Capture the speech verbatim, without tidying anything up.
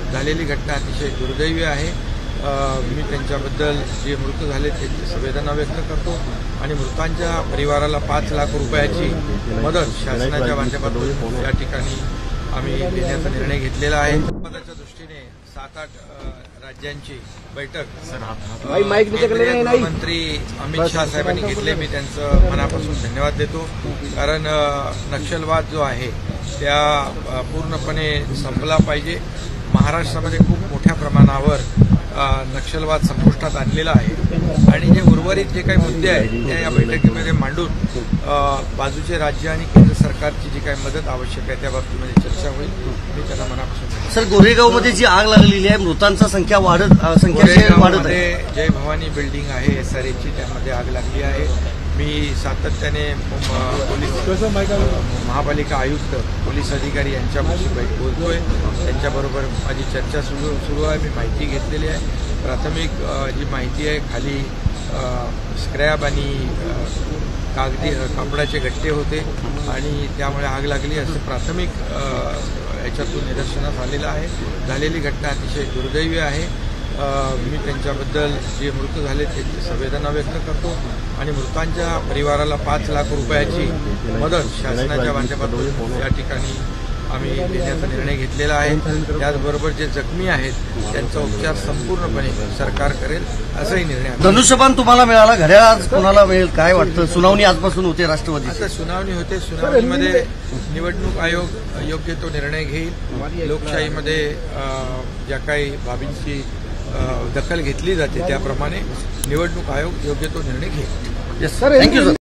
झालेली घटना अतिशय दुर्दैवी आहे। मी त्यांच्याबद्दल जे मृत झाले त्यांची संवेदना व्यक्त करतो आणि मृतांच्या परिवाराला पाच लाख रुपयाची मदत शासनाच्या माध्यमातून या ठिकाणी आम्ही देण्याचा निर्णय घेतलेला आहे। पदाच्या दृष्टीने सात आठ राज्यांची बैठक मंत्री अमित शाह साहेबांनी घेतले। मी त्यांचं मनापासून धन्यवाद देतो, कारण नक्षलवाद जो आहे त्या पूर्णपणे संपला पाहिजे। महाराष्ट्रामध्ये खूप मोठ्या प्रमाणावर नक्षलवाद संपुष्टात आणलेला आहे आणि जे उर्वरित जे काही मुद्दे आहेत त्या या बैठकीमध्ये मांडून बाजूचे राज्य आणि केंद्र सरकारची जी काही मदत आवश्यक आहे त्या बाबतीमध्ये चर्चा होईल। मी त्यांना मनापासून सर, गोरेगावमध्ये जी आग लागलेली आहे मृतांची संख्या वाढत संख्या वाढत आहे। जय भवानी बिल्डिंग आहे एसआरएची, त्यामध्ये आग लागली आहे। मी सातत्याने पोलीस महापालिका आयुक्त पोलीस अधिकारी यांच्याशी बोलतोय, त्यांच्याबरोबर माझी चर्चा सुरू सुरू आहे। मी माहिती घेतलेली आहे। प्राथमिक जी माहिती आहे खाली स्क्रॅब आणि कागदी कापडाचे गट्टे होते आणि त्यामुळे आग लागली असं प्राथमिक याच्यातून निदर्शनास आलेलं आहे। झालेली घटना अतिशय दुर्दैवी आहे। मी त्यांच्याबद्दल जे मृत झाले त्यांची संवेदना व्यक्त करतो आणि मृतांच्या परिवाराला पाच लाख रुपयाची मदत शासनाच्या माध्यमातून या ठिकाणी आम्ही देण्याचा निर्णय घेतलेला आहे। त्याचबरोबर जे जखमी आहेत त्यांचा उपचार संपूर्णपणे सरकार करेल असाही निर्णय। धनुष्यबाण तुम्हाला मिळाला, घड्याळ आज कोणाला मिळेल काय वाटतं? सुनावणी आजपासून होते राष्ट्रवादी, आता सुनावणी होते। सुनावणीमध्ये निवडणूक आयोग योग्य तो निर्णय घेईल। लोकशाहीमध्ये ज्या काही बाबींची दखल घेतली जाते त्याप्रमाणे निवडणूक आयोग योग्य तो निर्णय घेईल। Thank you sir.